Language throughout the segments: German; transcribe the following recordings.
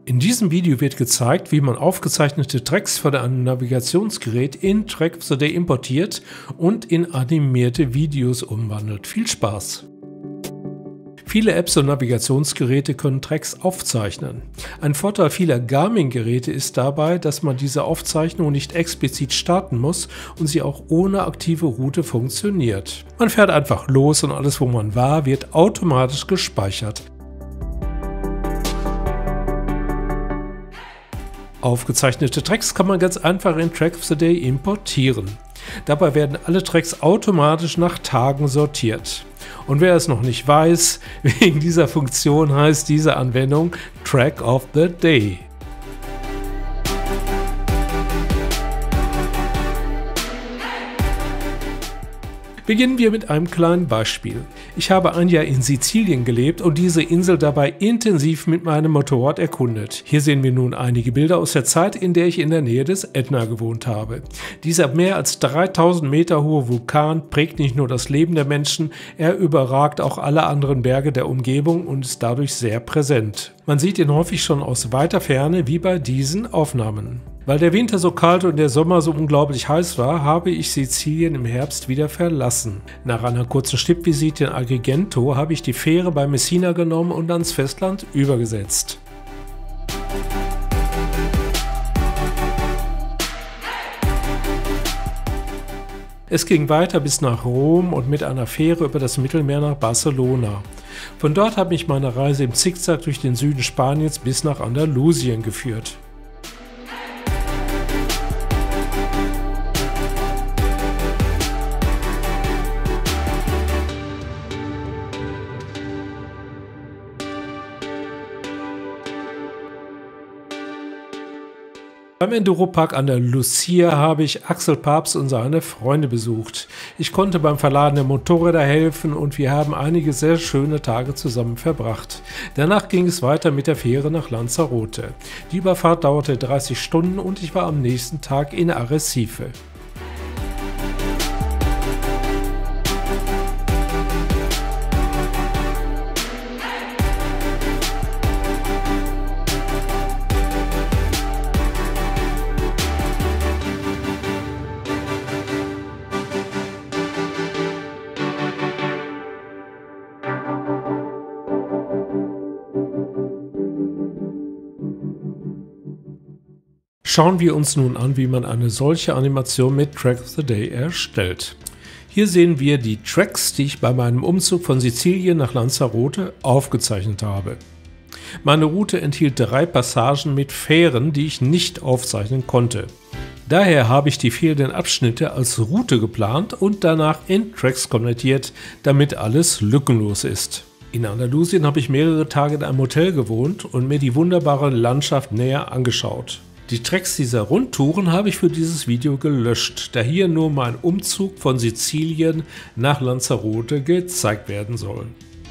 In diesem Video wird gezeigt, wie man aufgezeichnete Tracks von einem Navigationsgerät in Track of the Day importiert und in animierte Videos umwandelt. Viel Spaß! Viele Apps und Navigationsgeräte können Tracks aufzeichnen. Ein Vorteil vieler Garmin-Geräte ist dabei, dass man diese Aufzeichnung nicht explizit starten muss und sie auch ohne aktive Route funktioniert. Man fährt einfach los und alles, wo man war, wird automatisch gespeichert. Aufgezeichnete Tracks kann man ganz einfach in Track of the Day importieren. Dabei werden alle Tracks automatisch nach Tagen sortiert. Und wer es noch nicht weiß, wegen dieser Funktion heißt diese Anwendung Track of the Day. Beginnen wir mit einem kleinen Beispiel. Ich habe ein Jahr in Sizilien gelebt und diese Insel dabei intensiv mit meinem Motorrad erkundet. Hier sehen wir nun einige Bilder aus der Zeit, in der ich in der Nähe des Ätna gewohnt habe. Dieser mehr als 3000 Meter hohe Vulkan prägt nicht nur das Leben der Menschen, er überragt auch alle anderen Berge der Umgebung und ist dadurch sehr präsent. Man sieht ihn häufig schon aus weiter Ferne, wie bei diesen Aufnahmen. Weil der Winter so kalt und der Sommer so unglaublich heiß war, habe ich Sizilien im Herbst wieder verlassen. Nach einer kurzen Stippvisite in Agrigento habe ich die Fähre bei Messina genommen und ans Festland übergesetzt. Es ging weiter bis nach Rom und mit einer Fähre über das Mittelmeer nach Barcelona. Von dort hat mich meine Reise im Zickzack durch den Süden Spaniens bis nach Andalusien geführt. Beim Enduropark Andalusia habe ich Axel Papst und seine Freunde besucht. Ich konnte beim Verladen der Motorräder helfen und wir haben einige sehr schöne Tage zusammen verbracht. Danach ging es weiter mit der Fähre nach Lanzarote. Die Überfahrt dauerte 30 Stunden und ich war am nächsten Tag in Arrecife. Schauen wir uns nun an, wie man eine solche Animation mit Track of the Day erstellt. Hier sehen wir die Tracks, die ich bei meinem Umzug von Sizilien nach Lanzarote aufgezeichnet habe. Meine Route enthielt 3 Passagen mit Fähren, die ich nicht aufzeichnen konnte. Daher habe ich die fehlenden Abschnitte als Route geplant und danach in Tracks konvertiert, damit alles lückenlos ist. In Andalusien habe ich mehrere Tage in einem Hotel gewohnt und mir die wunderbare Landschaft näher angeschaut. Die Tracks dieser Rundtouren habe ich für dieses Video gelöscht, da hier nur mein Umzug von Sizilien nach Lanzarote gezeigt werden soll.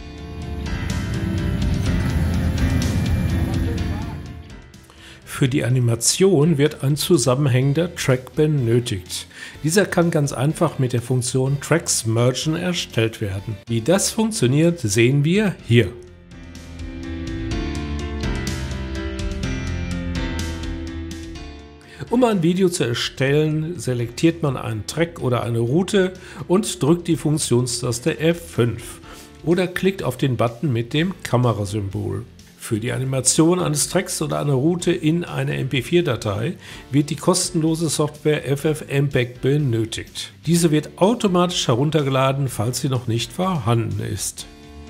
Für die Animation wird ein zusammenhängender Track benötigt. Dieser kann ganz einfach mit der Funktion Tracks Mergen erstellt werden. Wie das funktioniert, sehen wir hier. Um ein Video zu erstellen, selektiert man einen Track oder eine Route und drückt die Funktionstaste F5 oder klickt auf den Button mit dem Kamerasymbol. Für die Animation eines Tracks oder einer Route in eine MP4-Datei wird die kostenlose Software FFmpeg benötigt. Diese wird automatisch heruntergeladen, falls sie noch nicht vorhanden ist.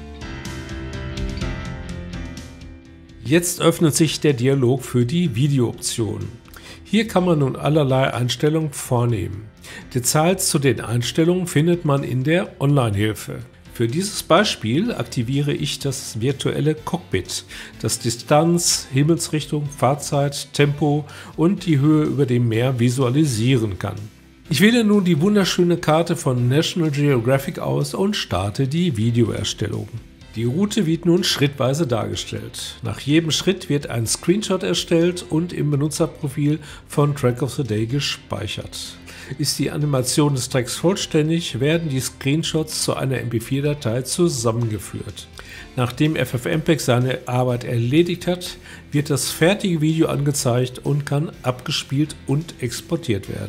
Jetzt öffnet sich der Dialog für die Videooption. Hier kann man nun allerlei Einstellungen vornehmen. Details zu den Einstellungen findet man in der Online-Hilfe. Für dieses Beispiel aktiviere ich das virtuelle Cockpit, das Distanz, Himmelsrichtung, Fahrzeit, Tempo und die Höhe über dem Meer visualisieren kann. Ich wähle nun die wunderschöne Karte von National Geographic aus und starte die Videoerstellung. Die Route wird nun schrittweise dargestellt. Nach jedem Schritt wird ein Screenshot erstellt und im Benutzerprofil von Track of the Day gespeichert. Ist die Animation des Tracks vollständig, werden die Screenshots zu einer MP4-Datei zusammengeführt. Nachdem FFmpeg seine Arbeit erledigt hat, wird das fertige Video angezeigt und kann abgespielt und exportiert werden.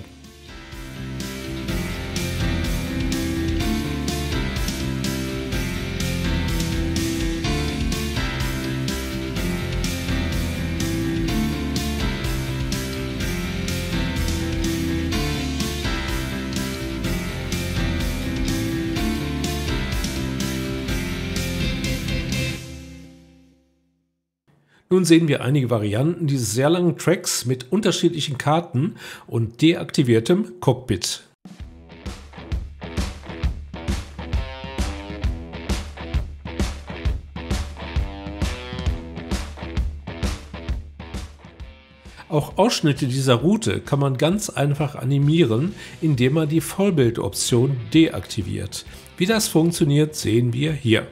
Nun sehen wir einige Varianten dieses sehr langen Tracks mit unterschiedlichen Karten und deaktiviertem Cockpit. Auch Ausschnitte dieser Route kann man ganz einfach animieren, indem man die Vollbildoption deaktiviert. Wie das funktioniert, sehen wir hier.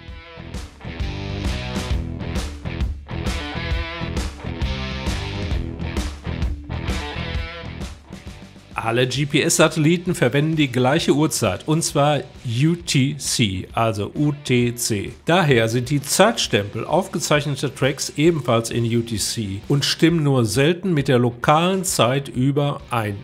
Alle GPS-Satelliten verwenden die gleiche Uhrzeit, und zwar UTC, also UTC. Daher sind die Zeitstempel aufgezeichneter Tracks ebenfalls in UTC und stimmen nur selten mit der lokalen Zeit überein.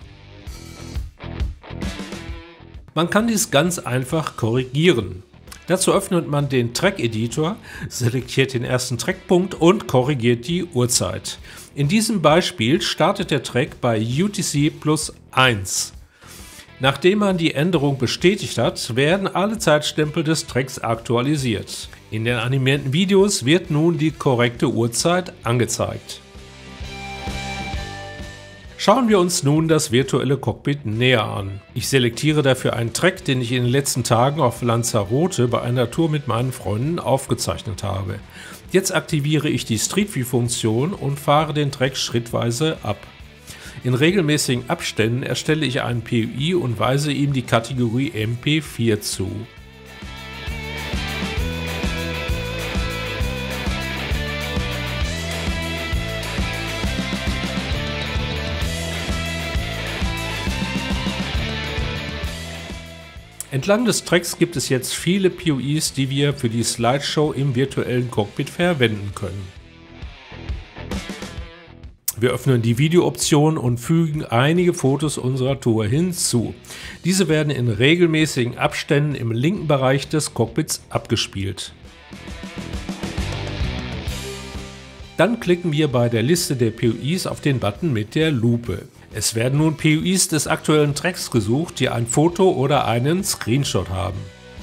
Man kann dies ganz einfach korrigieren. Dazu öffnet man den Track-Editor, selektiert den ersten Trackpunkt und korrigiert die Uhrzeit. In diesem Beispiel startet der Track bei UTC plus 1. Nachdem man die Änderung bestätigt hat, werden alle Zeitstempel des Tracks aktualisiert. In den animierten Videos wird nun die korrekte Uhrzeit angezeigt. Schauen wir uns nun das virtuelle Cockpit näher an. Ich selektiere dafür einen Track, den ich in den letzten Tagen auf Lanzarote bei einer Tour mit meinen Freunden aufgezeichnet habe. Jetzt aktiviere ich die Street View-Funktion und fahre den Track schrittweise ab. In regelmäßigen Abständen erstelle ich einen POI und weise ihm die Kategorie MP4 zu. Entlang des Tracks gibt es jetzt viele POIs, die wir für die Slideshow im virtuellen Cockpit verwenden können. Wir öffnen die Videooption und fügen einige Fotos unserer Tour hinzu. Diese werden in regelmäßigen Abständen im linken Bereich des Cockpits abgespielt. Dann klicken wir bei der Liste der POIs auf den Button mit der Lupe. Es werden nun POIs des aktuellen Tracks gesucht, die ein Foto oder einen Screenshot haben.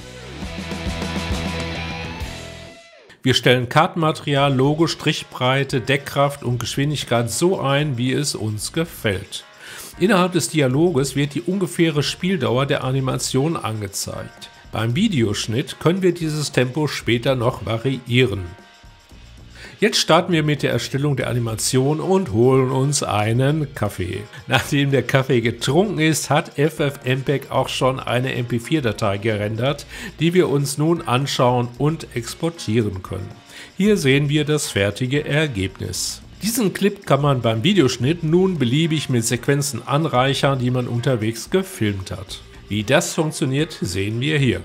Wir stellen Kartenmaterial, Logo, Strichbreite, Deckkraft und Geschwindigkeit so ein, wie es uns gefällt. Innerhalb des Dialoges wird die ungefähre Spieldauer der Animation angezeigt. Beim Videoschnitt können wir dieses Tempo später noch variieren. Jetzt starten wir mit der Erstellung der Animation und holen uns einen Kaffee. Nachdem der Kaffee getrunken ist, hat FFmpeg auch schon eine MP4-Datei gerendert, die wir uns nun anschauen und exportieren können. Hier sehen wir das fertige Ergebnis. Diesen Clip kann man beim Videoschnitt nun beliebig mit Sequenzen anreichern, die man unterwegs gefilmt hat. Wie das funktioniert, sehen wir hier.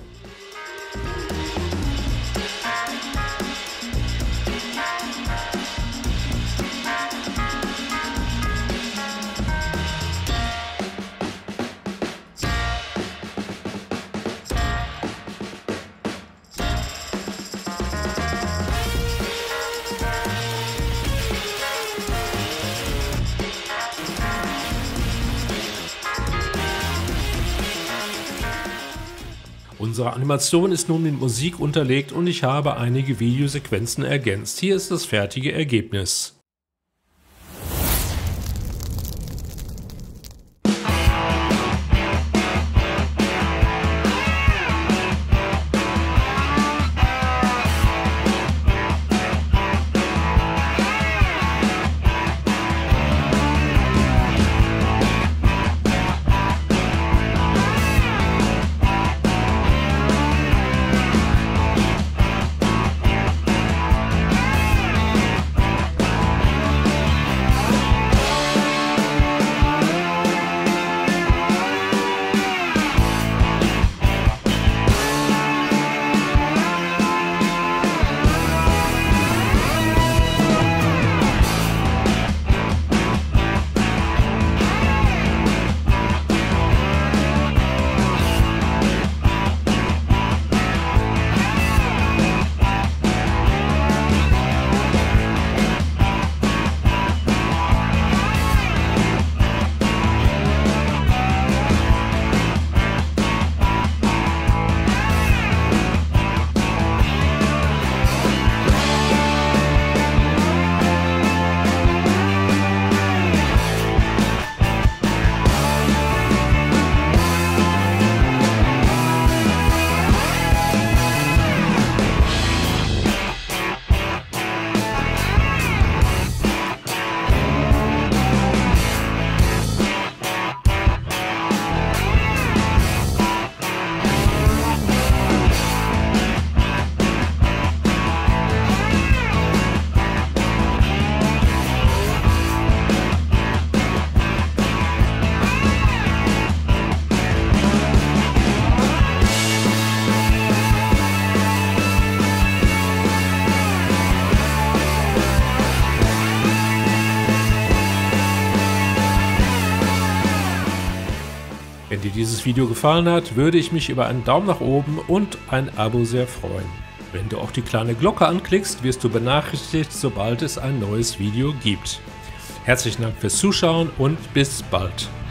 Unsere Animation ist nun mit Musik unterlegt und ich habe einige Videosequenzen ergänzt. Hier ist das fertige Ergebnis. dir dieses Video gefallen hat, würde ich mich über einen Daumen nach oben und ein Abo sehr freuen. Wenn du auch die kleine Glocke anklickst, wirst du benachrichtigt, sobald es ein neues Video gibt. Herzlichen Dank fürs Zuschauen und bis bald.